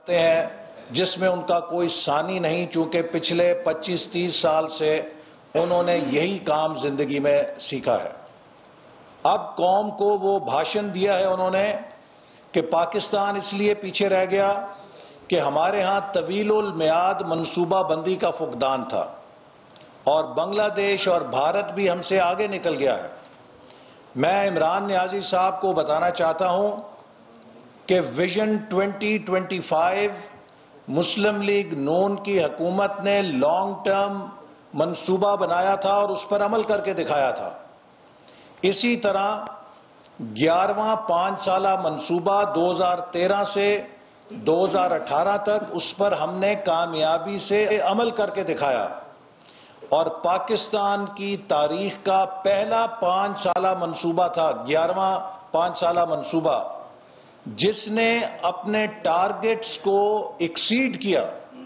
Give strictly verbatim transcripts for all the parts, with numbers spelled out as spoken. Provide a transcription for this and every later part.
کرتے ہیں جس میں ان کا کوئی ثانی نہیں، چونکہ پچھلے پچیس تیس سال سے انہوں نے یہی کام زندگی میں سیکھا ہے۔ اب قوم کو وہ بھاشن دیا ہے انہوں نے کہ پاکستان اس لیے پیچھے رہ گیا کہ ہمارے ہاں طویل المیعاد منصوبہ بندی کا فقدان تھا اور بنگلہ دیش اور بھارت بھی ہم سے آگے نکل گیا ہے۔ میں عمران نیازی صاحب کو بتانا چاہتا ہوں کہ vision twenty twenty five Muslim League Noon کی حکومت نے لانگ ٹرم منصوبہ بنایا تھا اور اس پر عمل کر کے دکھایا تھا۔ اسی طرح گیارہواں پانچ سالہ منصوبہ دو ہزار تیرہ سے دو ہزار اٹھارہ تک اس پر ہم نے کامیابی سے عمل کر کے دکھایا اور پاکستان کی تاریخ کا پہلا پانچ سالہ منصوبہ تھا گیارہواں پانچ سالہ منصوبہ جس نے اپنے ٹارگٹس کو ایکسیڈ کیا،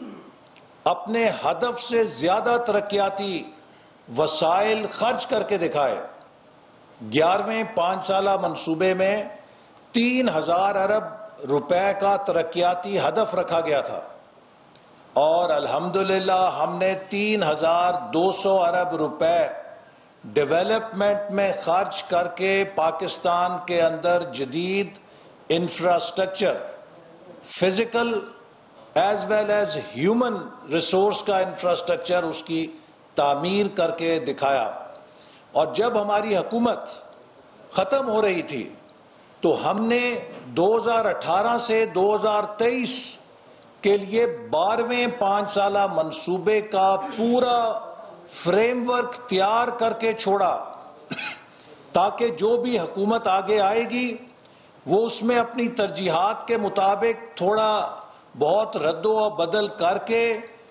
اپنے ہدف سے زیادہ ترقیاتی وسائل خرچ کر کے دکھائے۔ گیارہویں پانچ سالہ منصوبے میں تین ہزار ارب روپے کا ترقیاتی ہدف رکھا گیا تھا اور الحمدللہ ہم نے تین ہزار دو سو ارب روپے ڈیولپمنٹ میں خرچ کر کے پاکستان کے اندر جدید infrastructure, physical as well as human resource کا انفراسٹرکچر اس کی تعمیر کر کے دکھایا۔ اور جب ہماری حکومت ختم ہو رہی تھی تو ہم نے دو ہزار اٹھارہ سے دو ہزار تیئیس کے لیے بارہویں پانچ سالہ منصوبے کا پورا فریم ورک تیار کر کے چھوڑا تاکہ جو بھی حکومت آگے آئے گی وہ اس میں اپنی ترجیحات کے مطابق تھوڑا بہت رد و بدل کر کے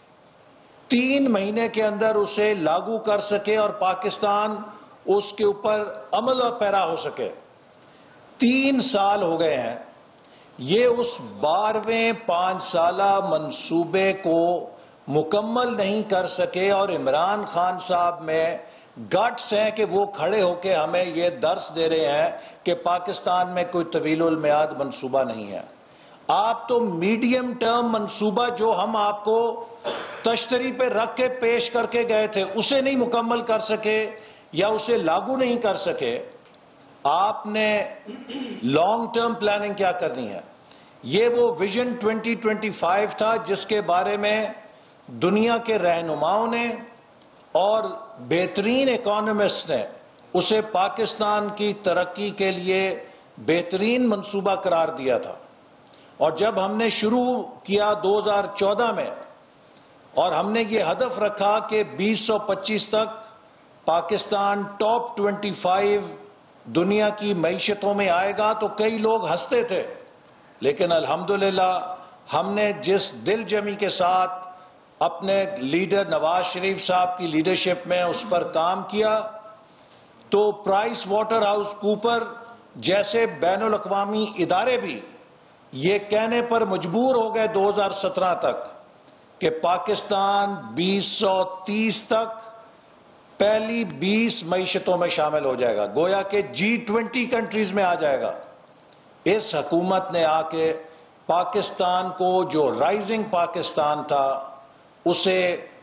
تین مہینے کے اندر اسے لاگو کر سکے اور پاکستان اس کے اوپر عمل پیرا ہو سکے۔ تین سال ہو گئے ہیں، یہ اس بارہویں پانچ سالہ منصوبے کو مکمل نہیں کر سکے اور عمران خان صاحب میں گٹس ہیں کہ وہ کھڑے ہو کے ہمیں یہ درس دے رہے ہیں کہ پاکستان میں کوئی طویل المیعاد منصوبہ نہیں ہے۔ آپ تو میڈیم ٹرم منصوبہ جو ہم آپ کو تشتری پہ رکھ کے پیش کر کے گئے تھے اسے نہیں مکمل کر سکے یا اسے لاگو نہیں کر سکے۔ آپ نے لانگ ٹرم پلاننگ کیا کرنی ہے؟ یہ وہ ویژن ٹوئنٹی ٹوئنٹی فائیو تھا جس کے بارے میں دنیا کے رہنماؤں نے اور بہترین اکانومسٹ نے اسے پاکستان کی ترقی کے لیے بہترین منصوبہ قرار دیا تھا۔ اور جب ہم نے شروع کیا دو ہزار چودہ میں اور ہم نے یہ ہدف رکھا کہ بیس سو پچیس تک پاکستان ٹاپ ٹوئنٹی فائیو دنیا کی معیشتوں میں آئے گا تو کئی لوگ ہنستے تھے، لیکن الحمدللہ ہم نے جس دل جمی کے ساتھ اپنے لیڈر نواز شریف صاحب کی لیڈرشپ میں اس پر کام کیا تو پرائس واٹر ہاؤس کوپر جیسے بین الاقوامی ادارے بھی یہ کہنے پر مجبور ہو گئے دو ہزار سترہ تک کہ پاکستان بیس سو تیس تک پہلی بیس معیشتوں میں شامل ہو جائے گا، گویا کہ جی ٹوینٹی کنٹریز میں آ جائے گا۔ اس حکومت نے آ کے پاکستان کو جو رائزنگ پاکستان تھا اسے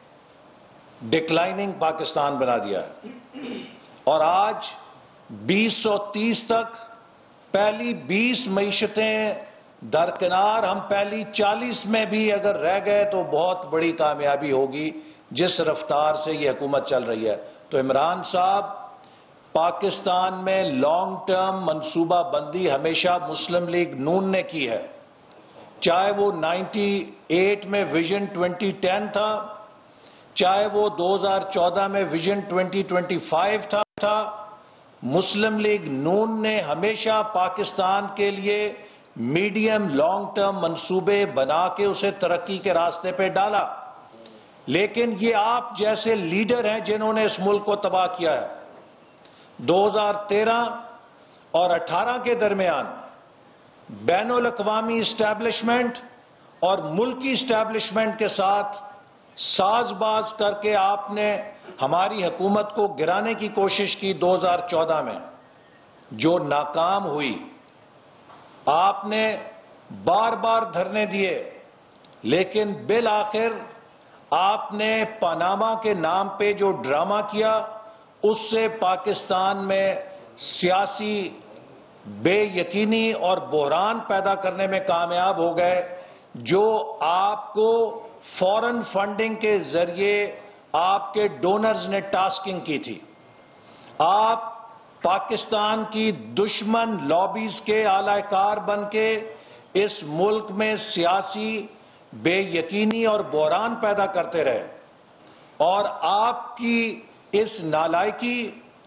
ڈکلائننگ پاکستان بنا دیا ہے اور آج بیس سو تیس تک پہلی بیس معیشتیں درکنار ہم پہلی چالیس میں بھی اگر رہ گئے تو بہت بڑی کامیابی ہوگی جس رفتار سے یہ حکومت چل رہی ہے۔ تو عمران صاحب، پاکستان میں لانگ ٹرم منصوبہ بندی ہمیشہ مسلم لیگ نون نے کی ہے، چاہے وہ نائنٹی ایٹ میں ویژن ٹوئنٹی ٹین تھا، چاہے وہ دو ہزار چودہ میں ویژن ٹوئنٹی ٹوئنٹی فائیو تھا۔ مسلم لیگ نون نے ہمیشہ پاکستان کے لیے میڈیم لانگ ٹرم منصوبے بنا کے اسے ترقی کے راستے پہ ڈالا، لیکن یہ آپ جیسے لیڈر ہیں جنہوں نے اس ملک کو تباہ کیا ہے۔ دو ہزار تیرہ اور اٹھارہ کے درمیان بین الاقوامی اسٹیبلشمنٹ اور ملکی اسٹیبلشمنٹ کے ساتھ ساز باز کر کے آپ نے ہماری حکومت کو گرانے کی کوشش کی دو ہزار چودہ میں، جو ناکام ہوئی۔ آپ نے بار بار دھرنے دیے، لیکن بالآخر آپ نے پاناما کے نام پہ جو ڈرامہ کیا اس سے پاکستان میں سیاسی بے یقینی اور بحران پیدا کرنے میں کامیاب ہو گئے، جو آپ کو فورن فنڈنگ کے ذریعے آپ کے ڈونرز نے ٹاسکنگ کی تھی۔ آپ پاکستان کی دشمن لابیز کے اعلی کار بن کے اس ملک میں سیاسی بے یقینی اور بحران پیدا کرتے رہے، اور آپ کی اس نالائکی،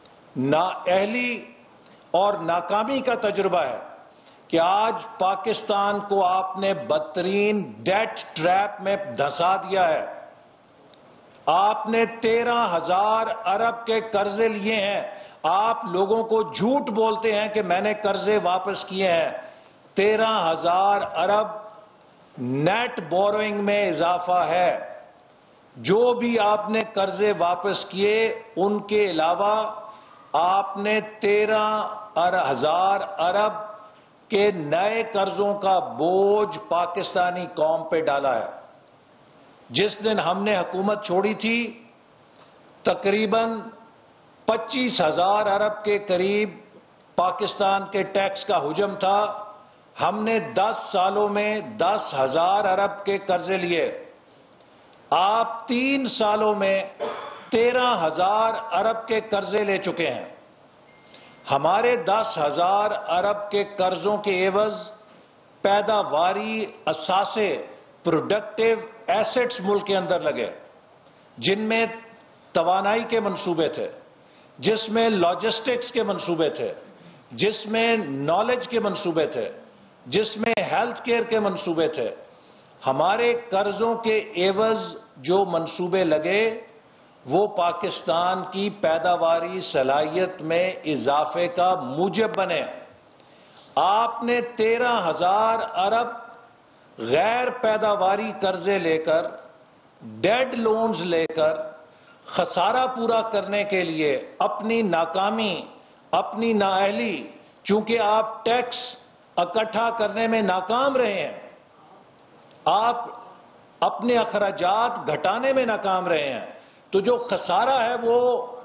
نااہلی اور ناکامی کا تجربہ ہے کہ آج پاکستان کو آپ نے بدترین ڈیٹ ٹریپ میں دھسا دیا ہے۔ آپ نے تیرہ ہزار ارب کے قرضے لیے ہیں۔ آپ لوگوں کو جھوٹ بولتے ہیں کہ میں نے قرضے واپس کیے ہیں۔ تیرہ ہزار ارب نیٹ بوروئنگ میں اضافہ ہے۔ جو بھی آپ نے قرضے واپس کیے ان کے علاوہ آپ نے تیرہ ہزار ارب کے نئے قرضوں کا بوجھ پاکستانی قوم پہ ڈالا ہے۔ جس دن ہم نے حکومت چھوڑی تھی تقریباً پچیس ہزار ارب کے قریب پاکستان کے ٹیکس کا حجم تھا۔ ہم نے دس سالوں میں دس ہزار ارب کے قرضے لیے۔ آپ تین سالوں میں تیرہ ہزار ارب کے قرضے لے چکے ہیں۔ ہمارے دس ہزار ارب کے قرضوں کے عوض پیداواری اثاثے، پروڈکٹیو ایسٹس ملک کے اندر لگے، جن میں توانائی کے منصوبے تھے، جس میں لاجسٹکس کے منصوبے تھے، جس میں نالج کے منصوبے تھے، جس میں ہیلتھ کیئر کے منصوبے تھے۔ ہمارے قرضوں کے عوض جو منصوبے لگے وہ پاکستان کی پیداواری صلاحیت میں اضافے کا موجب بنے۔ آپ نے تیرہ ہزار ارب غیر پیداواری قرضے لے کر، ڈیڈ لونز لے کر، خسارہ پورا کرنے کے لیے اپنی ناکامی، اپنی نااہلی، چونکہ آپ ٹیکس اکٹھا کرنے میں ناکام رہے ہیں، آپ اپنے اخراجات گھٹانے میں ناکام رہے ہیں، تو جو خسارہ ہے وہ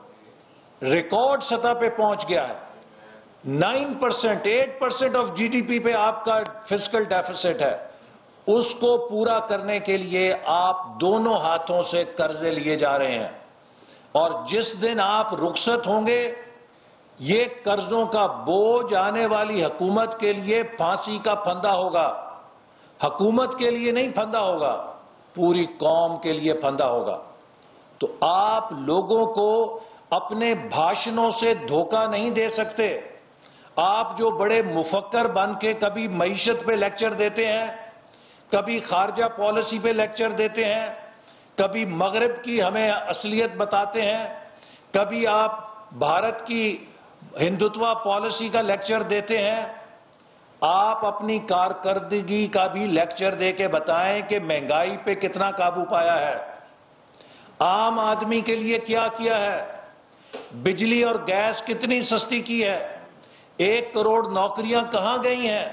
ریکارڈ سطح پہ پہنچ گیا ہے۔ Nine percent, eight percent of G D P پہ آپ کا فسکل ڈیفیسٹ ہے۔ اس کو پورا کرنے کے لیے آپ دونوں ہاتھوں سے قرضے لیے جا رہے ہیں، اور جس دن آپ رخصت ہوں گے یہ قرضوں کا بوجھ آنے والی حکومت کے لیے پھانسی کا پھندا ہوگا۔ حکومت کے لیے نہیں پھندا ہوگا، پوری قوم کے لیے پھندا ہوگا۔ تو آپ لوگوں کو اپنے بھاشنوں سے دھوکہ نہیں دے سکتے۔ آپ جو بڑے مفکر بن کے کبھی معیشت پہ لیکچر دیتے ہیں، کبھی خارجہ پالیسی پہ لیکچر دیتے ہیں، کبھی مغرب کی ہمیں اصلیت بتاتے ہیں، کبھی آپ بھارت کی ہندوتوا پالیسی کا لیکچر دیتے ہیں، آپ اپنی کارکردگی کا بھی لیکچر دے کے بتائیں کہ مہنگائی پہ کتنا قابو پایا ہے، عام آدمی کے لیے کیا کیا ہے، بجلی اور گیس کتنی سستی کی ہے، ایک کروڑ نوکریاں کہاں گئی ہیں،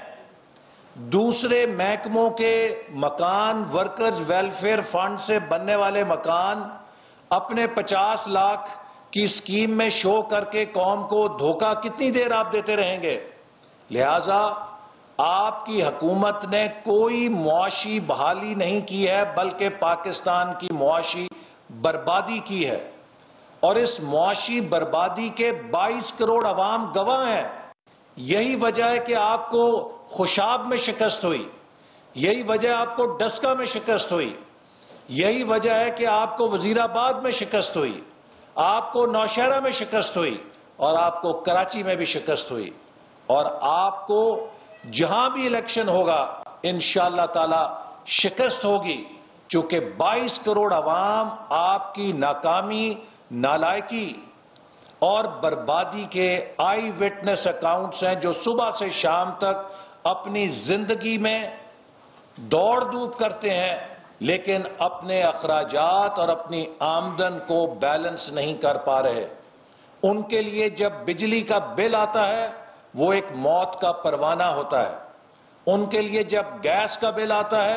دوسرے محکموں کے مکان، ورکرز ویلفیئر فنڈ سے بننے والے مکان اپنے پچاس لاکھ کی اسکیم میں شو کر کے قوم کو دھوکہ کتنی دیر آپ دیتے رہیں گے؟ لہذا آپ کی حکومت نے کوئی معاشی بحالی نہیں کی ہے، بلکہ پاکستان کی معاشی بربادی کی ہے، اور اس معاشی بربادی کے بائیس کروڑ عوام گواہ ہیں۔ یہی وجہ ہے کہ آپ کو خوشاب میں شکست ہوئی، یہی وجہ آپ کو ڈسکا میں شکست ہوئی، یہی وجہ ہے کہ آپ کو وزیر آباد میں شکست ہوئی، آپ کو نوشہرہ میں شکست ہوئی، اور آپ کو کراچی میں بھی شکست ہوئی، اور آپ کو جہاں بھی الیکشن ہوگا انشاءاللہ تعالی شکست ہوگی، چونکہ بائیس کروڑ عوام آپ کی ناکامی، نالائکی اور بربادی کے آئی وٹنس اکاؤنٹس ہیں، جو صبح سے شام تک اپنی زندگی میں دوڑ دھوپ کرتے ہیں لیکن اپنے اخراجات اور اپنی آمدن کو بیلنس نہیں کر پا رہے۔ ان کے لیے جب بجلی کا بل آتا ہے وہ ایک موت کا پروانہ ہوتا ہے، ان کے لیے جب گیس کا بل آتا ہے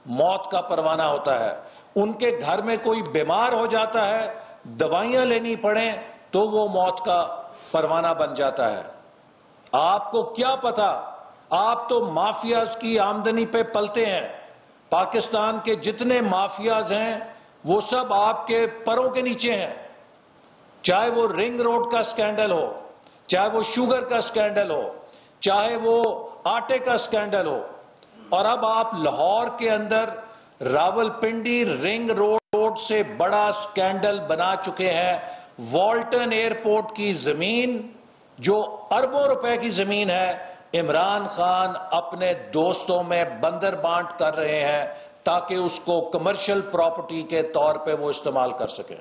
موت کا پروانہ ہوتا ہے. ان کے گھر میں کوئی بیمار ہو جاتا ہے, دوائیاں لینی پڑیں تو وہ موت کا پروانہ بن جاتا ہے. آپ کو کیا پتا, آپ تو مافیاز کی آمدنی پہ پلتے ہیں. پاکستان کے جتنے مافیاز ہیں وہ سب آپ کے پروں کے نیچے ہیں. چاہے وہ رنگ روڈ کا سکینڈل ہو, چاہے وہ شوگر کا سکینڈل ہو, چاہے وہ آٹے کا سکینڈل ہو, اور اب آپ لاہور کے اندر راول پنڈی رنگ روڈ سے بڑا سکینڈل بنا چکے ہیں. والٹن ایئرپورٹ کی زمین جو اربوں روپے کی زمین ہے, عمران خان اپنے دوستوں میں بندر بانٹ کر رہے ہیں تاکہ اس کو کمرشل پراپرٹی کے طور پہ وہ استعمال کر سکیں.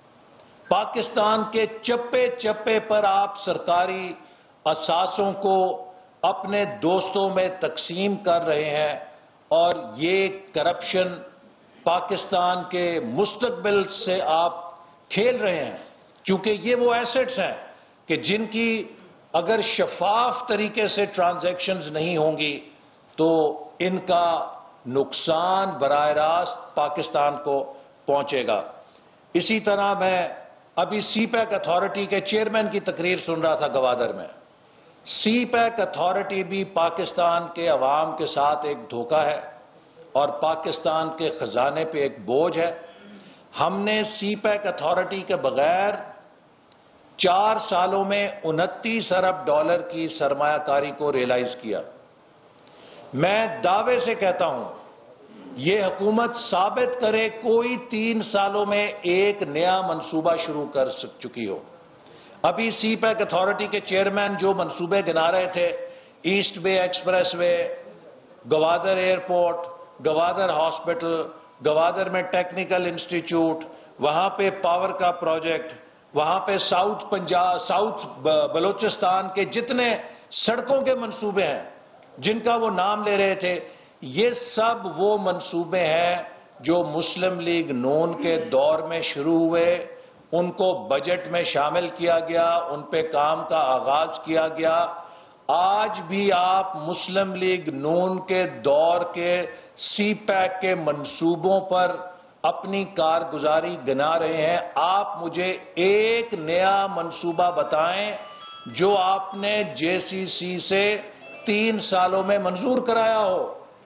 پاکستان کے چپے چپے پر آپ سرکاری اثاثوں کو اپنے دوستوں میں تقسیم کر رہے ہیں, اور یہ کرپشن پاکستان کے مستقبل سے آپ کھیل رہے ہیں, کیونکہ یہ وہ ایسٹس ہیں کہ جن کی اگر شفاف طریقے سے ٹرانزیکشنز نہیں ہوں گی تو ان کا نقصان براہ راست پاکستان کو پہنچے گا. اسی طرح میں ابھی سی پیک اتھارٹی کے چیئرمین کی تقریر سن رہا تھا گوادر میں. سی پیک اتھارٹی بھی پاکستان کے عوام کے ساتھ ایک دھوکہ ہے اور پاکستان کے خزانے پہ ایک بوجھ ہے. ہم نے سی پیک اتھارٹی کے بغیر چار سالوں میں انتیس ارب ڈالر کی سرمایہ کاری کو ریلائز کیا. میں دعوے سے کہتا ہوں یہ حکومت ثابت کرے کوئی تین سالوں میں ایک نیا منصوبہ شروع کر چکی ہو. ابھی سی پیک اتھارٹی کے چیئرمین جو منصوبے گنا رہے تھے, East Bay expressway, Gwadar airport, Gwadar hospital, Gwadar میں ٹیکنیکل انسٹیٹیوٹ, وہاں پہ پاور کا پروجیکٹ, وہاں پہ ساؤتھ پنجاب ساؤتھ بلوچستان کے جتنے سڑکوں کے منصوبے ہیں جن کا وہ نام لے رہے تھے, یہ سب وہ منصوبے ہیں جو مسلم لیگ نون کے دور میں شروع ہوئے, ان کو بجٹ میں شامل کیا گیا, ان پہ کام کا آغاز کیا گیا. آج بھی آپ مسلم لیگ نون کے دور کے سی پیک کے منصوبوں پر اپنی کارگزاری گنا رہے ہیں. آپ مجھے ایک نیا منصوبہ بتائیں جو آپ نے جے سی سی سے تین سالوں میں منظور کرایا ہو.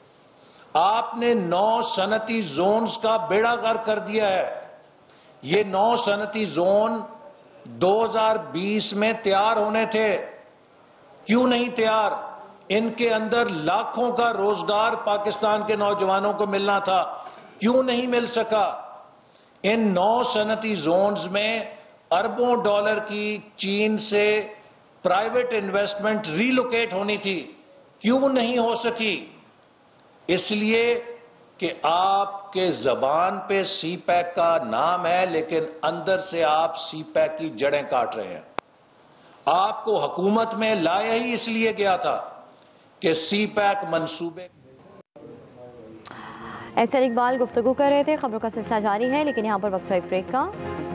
آپ نے نو صنعتی زونز کا بیڑا غرق کر دیا ہے. یہ نو صنعتی زون دو ہزار بیس میں تیار ہونے تھے, کیوں نہیں تیار؟ ان کے اندر لاکھوں کا روزگار پاکستان کے نوجوانوں کو ملنا تھا, کیوں نہیں مل سکا؟ ان نو صنعتی زونز میں اربوں ڈالر کی چین سے پرائیویٹ انویسٹمنٹ ری لوکیٹ ہونی تھی, کیوں نہیں ہو سکی؟ اس لیے کہ آپ کے زبان پہ سی پیک کا نام ہے لیکن اندر سے آپ سی پیک کی جڑیں کاٹ رہے ہیں. آپ کو حکومت میں لایا ہی اس لیے گیا تھا کہ سی پیک منصوبے. احسن اقبال گفتگو کر رہے تھے. خبروں کا سلسلہ جاری ہے لیکن یہاں پر وقت ہے ایک بریک کا.